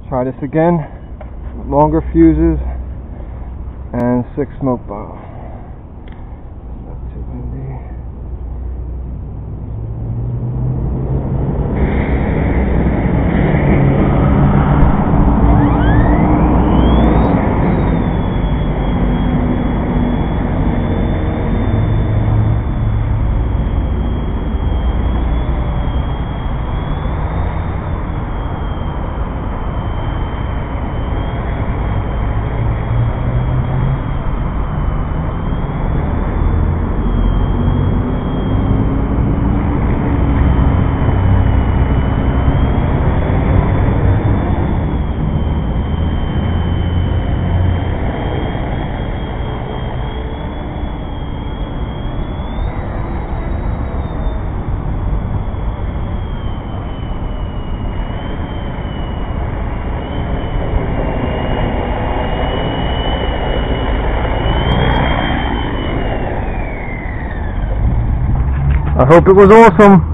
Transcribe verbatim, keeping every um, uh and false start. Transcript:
Try this again. Longer fuses and six smoke bottles. Not too windy. I hope it was awesome.